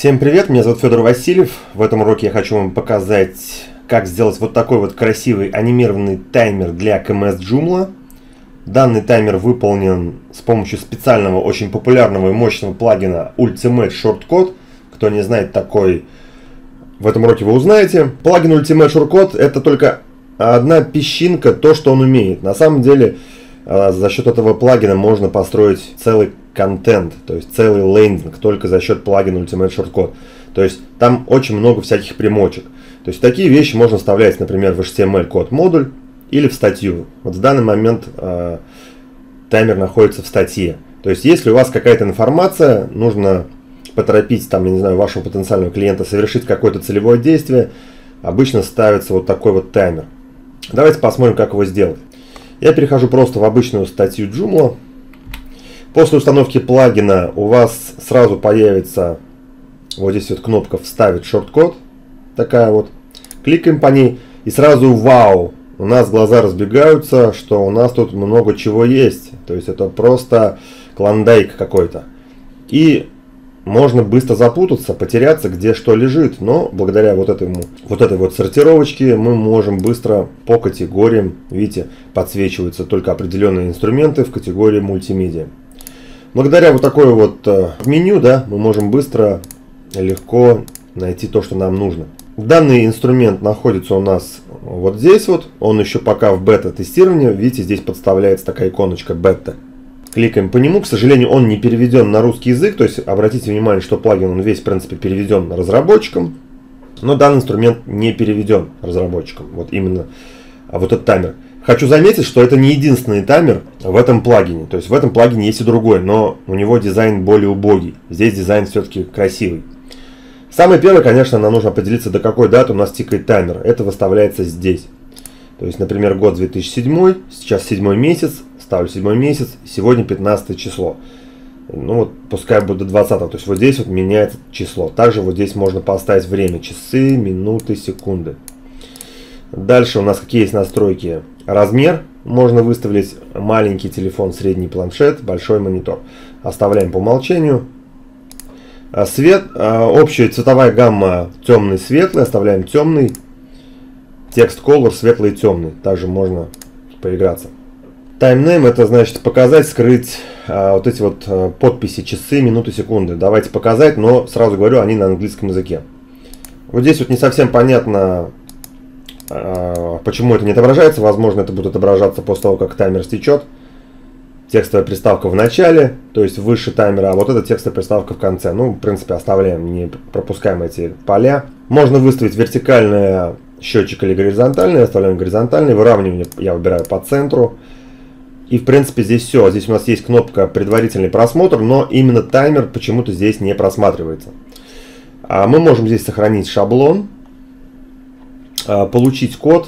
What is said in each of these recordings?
Всем привет, меня зовут Федор Васильев. В этом уроке я хочу вам показать, как сделать вот такой вот красивый анимированный таймер для CMS Joomla. Данный таймер выполнен с помощью специального, очень популярного и мощного плагина Ultimate Shortcode. Кто не знает такой, в этом уроке вы узнаете. Плагин Ultimate Shortcode — это только одна песчинка, то, что он умеет. На самом деле, за счет этого плагина можно построить целый контент, то есть целый лендинг, только за счет плагина Ultimate Shortcode. То есть там очень много всяких примочек. То есть такие вещи можно вставлять, например, в HTML код модуль или в статью. Вот в данный момент таймер находится в статье. То есть если у вас какая-то информация, нужно поторопить там, я не знаю, вашего потенциального клиента совершить какое-то целевое действие, обычно ставится вот такой вот таймер. Давайте посмотрим, как его сделать. Я перехожу просто в обычную статью Joomla. После установки плагина у вас сразу появится вот здесь вот кнопка «Вставить шорткод». Такая вот. Кликаем по ней и сразу вау! У нас глаза разбегаются, что у нас тут много чего есть. То есть это просто клондайк какой-то. И можно быстро запутаться, потеряться, где что лежит. Но благодаря вот этой вот сортировочке мы можем быстро по категориям, видите, подсвечиваются только определенные инструменты в категории мультимедиа. Благодаря вот такой вот меню, да, мы можем быстро, легко найти то, что нам нужно. Данный инструмент находится у нас вот здесь вот. Он еще пока в бета-тестировании. Видите, здесь подставляется такая иконочка бета. Кликаем по нему. К сожалению, он не переведен на русский язык. То есть, обратите внимание, что плагин он весь, в принципе, переведен разработчиком. Но данный инструмент не переведен разработчиком. Вот именно вот этот таймер. Хочу заметить, что это не единственный таймер в этом плагине. То есть в этом плагине есть и другой, но у него дизайн более убогий. Здесь дизайн все-таки красивый. Самое первое, конечно, нам нужно определиться, до какой даты у нас тикает таймер. Это выставляется здесь. То есть, например, год 2007, сейчас 7 месяц, ставлю 7 месяц, сегодня 15 число. Ну вот, пускай будет до 20, то есть вот здесь вот меняется число. Также вот здесь можно поставить время, часы, минуты, секунды. Дальше у нас какие есть настройки? Размер можно выставить: маленький телефон, средний планшет, большой монитор. Оставляем по умолчанию. Цвет, общая цветовая гамма темный, светлый, оставляем темный. Текст color светлый и темный. Также можно поиграться. Time name — это значит показать, скрыть вот эти вот подписи: часы, минуты, секунды. Давайте показать, но сразу говорю, они на английском языке. Вот здесь вот не совсем понятно, почему это не отображается. Возможно, это будет отображаться после того, как таймер стечет. Текстовая приставка в начале, то есть выше таймера, а вот эта текстовая приставка в конце. Ну, в принципе, оставляем, не пропускаем эти поля. Можно выставить вертикальный счетчик или горизонтальный. Оставляем горизонтальный. Выравнивание я выбираю по центру. И, в принципе, здесь все. Здесь у нас есть кнопка «Предварительный просмотр», но именно таймер почему-то здесь не просматривается. Мы можем здесь сохранить шаблон, получить код,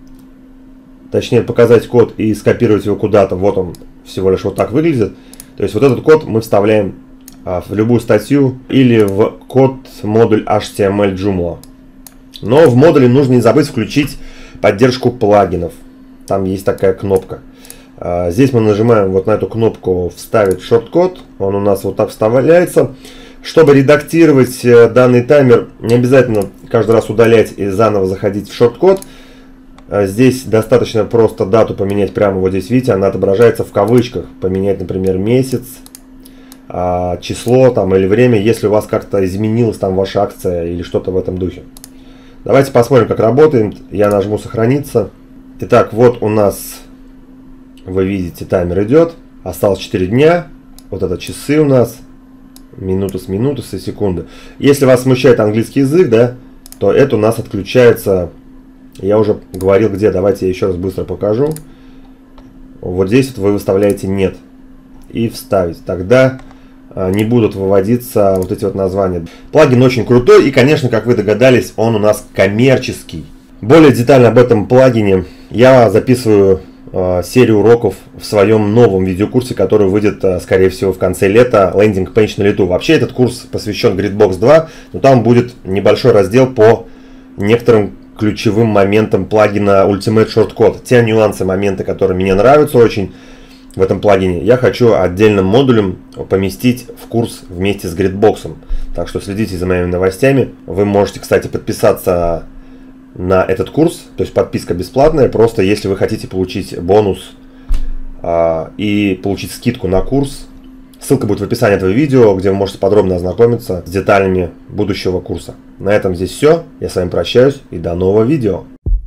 точнее показать код и скопировать его куда-то. Вот он всего лишь вот так выглядит. То есть вот этот код мы вставляем в любую статью или в код модуль HTML Joomla. Но в модуле нужно не забыть включить поддержку плагинов. Там есть такая кнопка. Здесь мы нажимаем вот на эту кнопку «Вставить шорткод». Он у нас вот так вставляется. Чтобы редактировать данный таймер, не обязательно каждый раз удалять и заново заходить в шорткод. Здесь достаточно просто дату поменять прямо вот здесь, видите, она отображается в кавычках. Поменять, например, месяц, число там или время, если у вас как-то изменилась там ваша акция или что-то в этом духе. Давайте посмотрим, как работает. Я нажму «Сохраниться». Итак, вот у нас, вы видите, таймер идет. Осталось 4 дня. Вот это часы у нас. Минуты с минуты, с секунды. Если вас смущает английский язык, да, то это у нас отключается. Я уже говорил где. Давайте я еще раз быстро покажу. Вот здесь вот вы выставляете «нет» и «вставить». Тогда не будут выводиться вот эти вот названия. Плагин очень крутой и, конечно, как вы догадались, он у нас коммерческий. Более детально об этом плагине я записываю серию уроков в своем новом видеокурсе, который выйдет, скорее всего, в конце лета, «Лендинг Пейдж на лету». Вообще этот курс посвящен Gridbox 2, но там будет небольшой раздел по некоторым ключевым моментам плагина Ultimate Shortcode. Те нюансы, моменты, которые мне нравятся очень, в этом плагине, я хочу отдельным модулем поместить в курс вместе с Gridbox. Так что следите за моими новостями. Вы можете, кстати, подписаться на этот курс, то есть подписка бесплатная, просто если вы хотите получить бонус и получить скидку на курс. Ссылка будет в описании этого видео, где вы можете подробно ознакомиться с деталями будущего курса. На этом здесь все. Я с вами прощаюсь и до нового видео.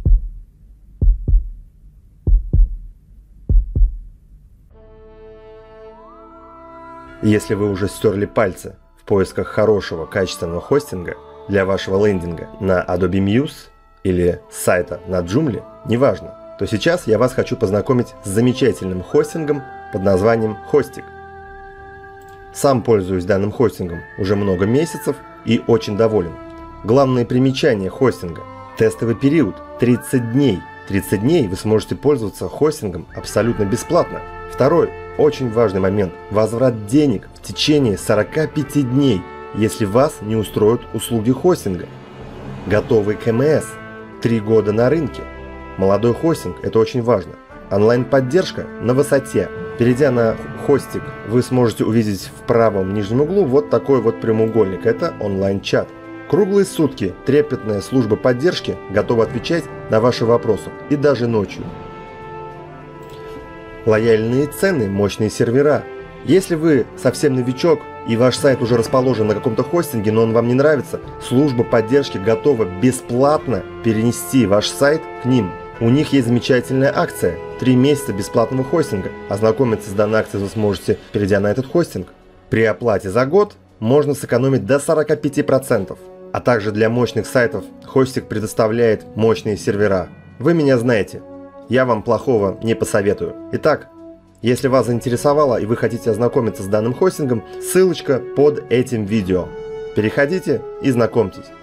Если вы уже стерли пальцы в поисках хорошего качественного хостинга для вашего лендинга на Adobe Muse или сайта на Joomla, неважно, то сейчас я вас хочу познакомить с замечательным хостингом под названием Hostik. Сам пользуюсь данным хостингом уже много месяцев и очень доволен. Главное примечание хостинга – тестовый период 30 дней. 30 дней вы сможете пользоваться хостингом абсолютно бесплатно. Второй очень важный момент – возврат денег в течение 45 дней, если вас не устроят услуги хостинга. Готовый КМС – 3 года на рынке. Молодой хостинг – это очень важно. Онлайн-поддержка на высоте. Перейдя на Hostik, вы сможете увидеть в правом нижнем углу вот такой вот прямоугольник. Это онлайн-чат. Круглые сутки трепетная служба поддержки готова отвечать на ваши вопросы и даже ночью. Лояльные цены, мощные сервера. Если вы совсем новичок и ваш сайт уже расположен на каком-то хостинге, но он вам не нравится, служба поддержки готова бесплатно перенести ваш сайт к ним. У них есть замечательная акция – 3 месяца бесплатного хостинга. Ознакомиться с данной акцией вы сможете, перейдя на этот хостинг. При оплате за год можно сэкономить до 45%. А также для мощных сайтов Hostik предоставляет мощные сервера. Вы меня знаете, я вам плохого не посоветую. Итак, если вас заинтересовало и вы хотите ознакомиться с данным хостингом, ссылочка под этим видео. Переходите и знакомьтесь.